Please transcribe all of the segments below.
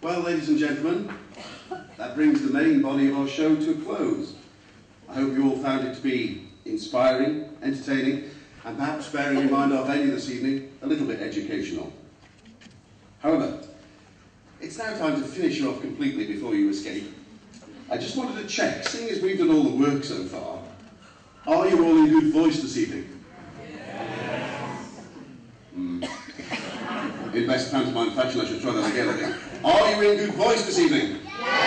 Well, ladies and gentlemen, that brings the main body of our show to a close. I hope you all found it to be inspiring, entertaining, and perhaps, bearing in mind our venue this evening, a little bit educational. However, it's now time to finish you off completely before you escape. I just wanted to check, seeing as we've done all the work so far, are you all in good voice this evening? In best pantomime fashion, I should try that again, I think. Are you in good voice this evening?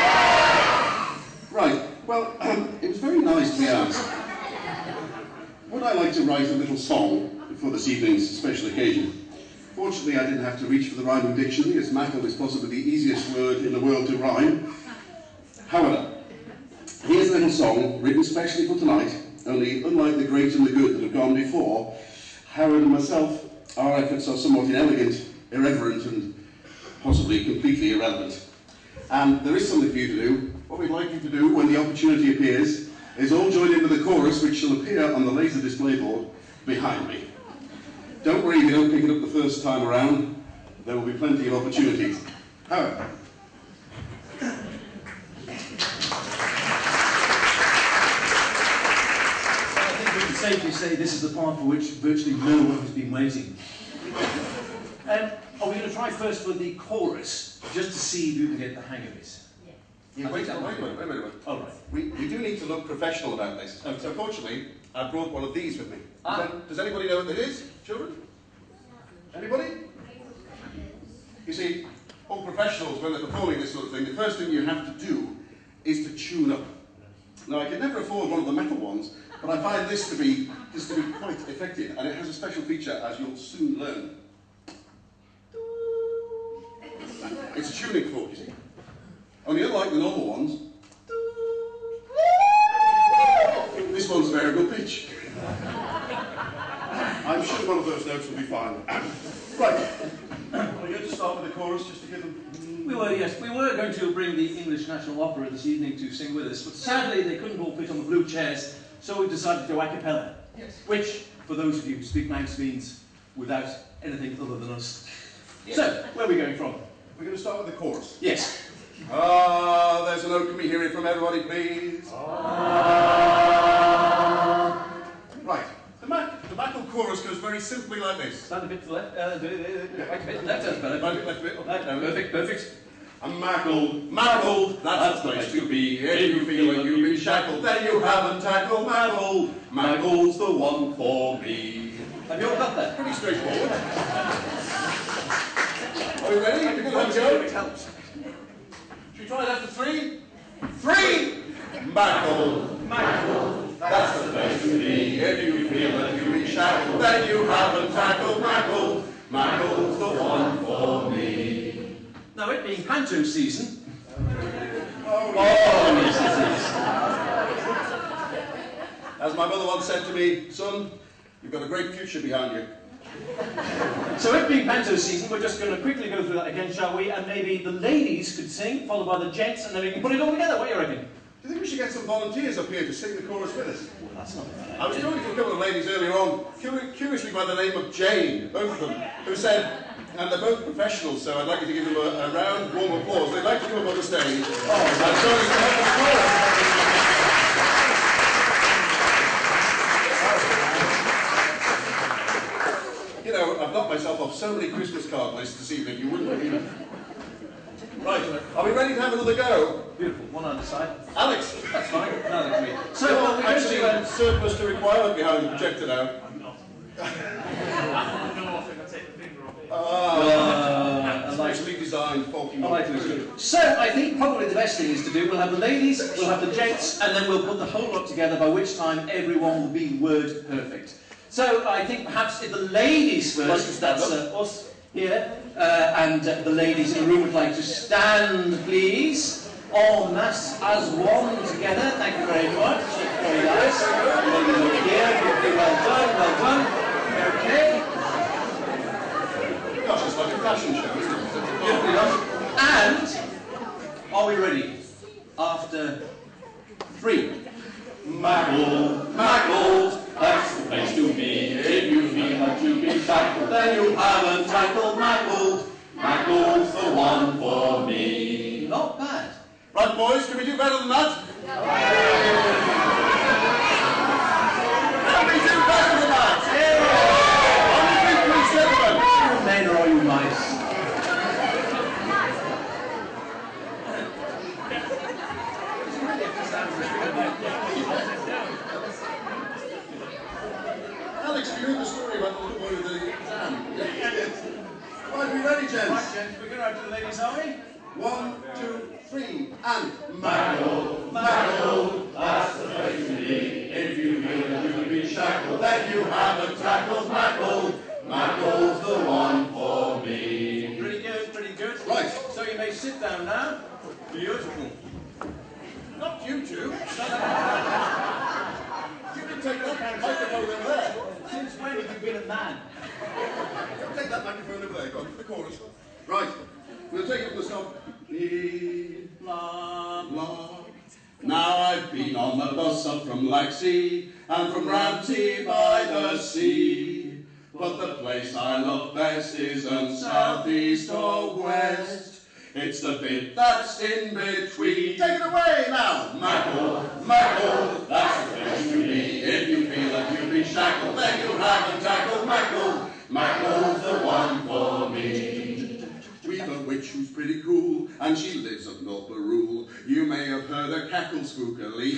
Right, well, it was very nice to be asked. Would I like to write a little song for this evening's special occasion? Fortunately, I didn't have to reach for the rhyming dictionary, as Maughold is possibly the easiest word in the world to rhyme. However, here's a little song written specially for tonight, only unlike the great and the good that have gone before, Howard and myself, our efforts are somewhat inelegant, irreverent, and possibly completely irrelevant. And there is something for you to do. What we'd like you to do when the opportunity appears is all join in with the chorus, which shall appear on the laser display board behind me. Don't worry if you don't pick it up the first time around. There will be plenty of opportunities. However, I think we can safely say this is the part for which virtually no one has been waiting. Are we going to try first for the chorus, just to see if you can get the hang of it? yeah, wait a minute. All right. We do need to look professional about this. Okay. So fortunately, I brought one of these with me. Ah. Does anybody know what it is, children? Anybody? You see, all professionals, when they're performing this sort of thing, the first thing you have to do is to tune up. Now, I could never afford one of the metal ones, but I find this to be quite effective, and it has a special feature, as you'll soon learn. It's a tuning fork, you see. Only unlike the normal ones, this one's variable pitch. I'm sure one of those notes will be fine. Right. Are we going to start with the chorus just to give them... We were, yes. We were going to bring the English National Opera this evening to sing with us, but sadly they couldn't all fit on the blue chairs, so we decided to go a cappella. Yes. Which, for those of you who speak Manx, means without anything other than us. Yes. So, where are we going from? We're going to start with the chorus. Yes. There's a note. Can we hear it from everybody, please? Right. The Maughold chorus goes very simply like this. Stand a bit to the left. Right a bit left. That's better. Right, left a bit. Perfect. Perfect. And Maughold, that's the place to be. If you feel like you've been shackled, then you haven't tackled Maughold. Maughold's the one for me. Have you all got that? Pretty straightforward. Are we ready? Have a go? It helps. Should we try it after three? Three! Maughold, that's the place to be. If you feel that you've been shackled, then you haven't tackled Maughold. Maughold's the one for me. Now, it being panto season. Oh, yes, it is. As my mother once said to me, son, you've got a great future behind you. So it being panto season, we're just going to quickly go through that again, shall we? And maybe the ladies could sing, followed by the gents, and then we can put it all together. What do you reckon? Do you think we should get some volunteers up here to sing the chorus with us? Well, that's not bad. I was talking to a couple of ladies earlier on, curiously by the name of Jane, both of them, who said, and they're both professionals, so I'd like you to give them a round, warm applause. They'd like to come up on the stage. And join us to help the chorus. You know, I've knocked myself off so many Christmas card lists this evening, you wouldn't believe it. Right, are we ready to have another go? Beautiful. One on the side. Alex! That's fine. No, that's me. So, You're actually surplus to requirement behind the projector now. I'm not. I don't know if I can take the finger off it. Specially designed faulty one. So, I think probably the best thing is to do, we'll have the ladies, we'll have the gents, and then we'll put the whole lot together, by which time everyone will be word perfect. So, I think perhaps if the ladies first, that's us here, and the ladies in the room would like to stand, please, en masse as one together. Thank you very much. Very nice. Ladies over here, well done, well done. Okay. Gosh, it's like a fashion show, isn't it? Beautifully done. And, are we ready? After 3. Maughold, that's the place to be. If you feel like you've been shackled, then you haven't tackled Maughold. Maughold's the one for me. Right, boys, can we do better than that? Can we do better than that? Please, gentlemen. Are you men or are you mice? Alex, you heard the story about the little boy with the exam? Yes. Right, we ready, gents? Right, gents, we're going out to the ladies, are we? 1, 2, 3, and Maughold, Maughold, that's the place to be. If you feel that you've been shackled, then you haven't tackled Maughold. Maughold's the one for me. Pretty good, pretty good. Right. So you may sit down now. Beautiful. not you two. You can take that microphone over there. Since when have you been a man? Take that microphone over there, go on to the chorus. Right, we'll take it from the stop. La, La. Now I've been on the bus up from Laxey and from Ramsey by the sea. But the place I love best isn't south, east or west. It's the bit that's in between. Take it away now. Maughold, Maughold, that's the place to be. If you feel that you've been shackled, then you haven't tackled Maughold. Maughold's the one for me. We've a witch who's pretty cool, and she lives at North Barule. You may have heard her cackle spookily.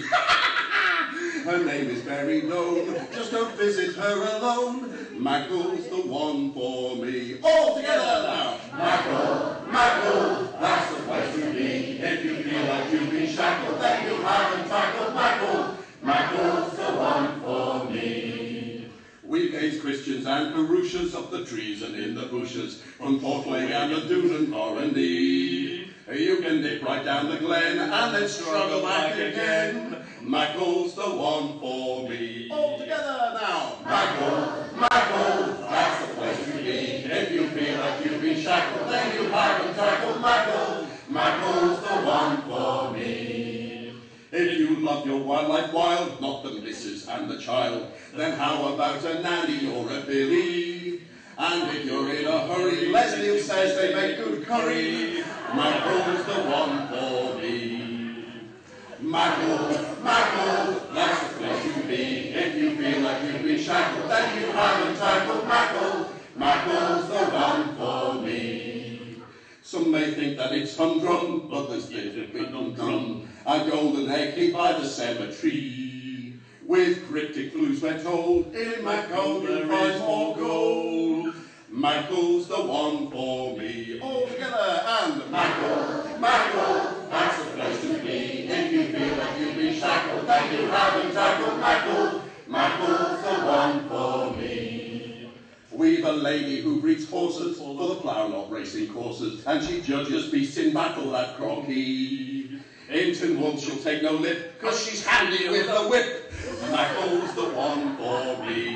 Her name is very known, just don't visit her alone. Maughold's the one for me. All together now. Maughold, Maughold, that's the place to be. If you feel like you've been shackled, then you haven't tackled Maughold. Maughold's the one for me. We've aged Christians and Parushas up the trees and in the bushes, from Portland and the Dhoon and Organised. You can nip right down the glen and then struggle back again. Maughold's the one for me. All together now. Maughold, Maughold, that's the place to be. If you feel like you've been shackled, then you haven't tackled Maughold. Maughold's the one for me. If you love your wildlife wild, not the missus and the child, then how about a nanny or a billy? And if you're in a hurry, Leslie says they make good curry. Maughold's the one for me. Maughold, Maughold, that's the place to be. If you feel like you've been shackled, then you haven't tackled Maughold. Maughold's the one for me. Some may think that it's humdrum, but there's little bit humdrum. A golden egg hid by the cemetery. With cryptic clues we're told, in Maughold you'll find more gold. Maughold's the one for me. All together and Maughold, Maughold, that's the place to be. If you feel like you've been shackled, then you haven't tackled Maughold. Maughold's the one for me. We've a lady who breeds horses for the plough, not racing courses, and she judges beasts in battle at croquet. In Tynwald she'll take no lip, 'cause she's handy with a whip. Maughold's the one for me.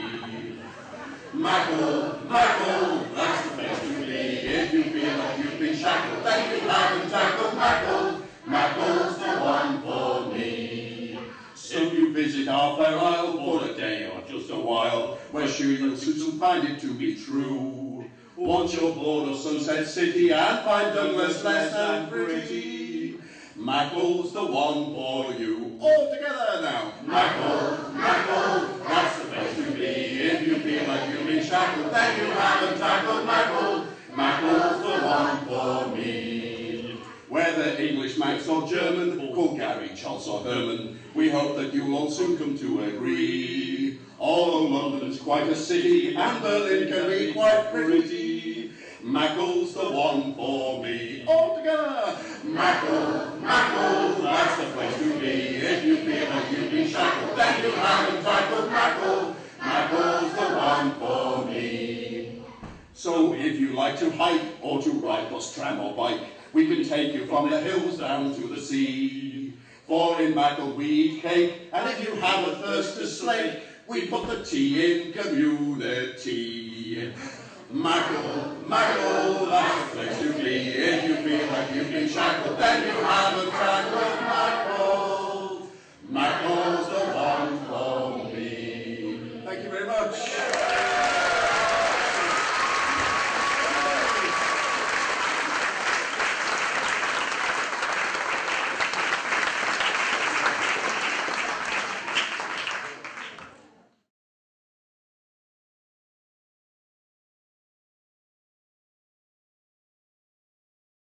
Maughold, Maughold, that's the place to be. If you feel like you've been shackled, then you haven't tackled Maughold. Maughold's the one for me. So you visit our fair isle for a day or just a while, we're sure you'll soon find it to be true. Once you're bored of Sunset City and find Douglas less than pretty, Maughold's the one for you. All together now. Maughold, Maughold, that's the place to be. If you feel like you've been shackled, then you haven't tackled Maughold. Maughold's the one for me. Whether English, Manx or German, call Gary, Charles or Herman, we hope that you'll all soon come to agree. Although London's quite a city and Berlin can be quite pretty, Maughold's the one for me. All together. Maughold, Maughold, that's the place to be. If you feel like you've been shackled, then you haven't tackled Maughold. Maughold's the one for me. So if you like to hike or to ride bus, tram or bike, we can take you from the hills down to the sea. For in Maughold we eat cake, and if you have a thirst to slake, we put the tea in community. Maughold, Maughold, that's the place to be. If you feel like you've been shackled, then you haven't tackled Maughold.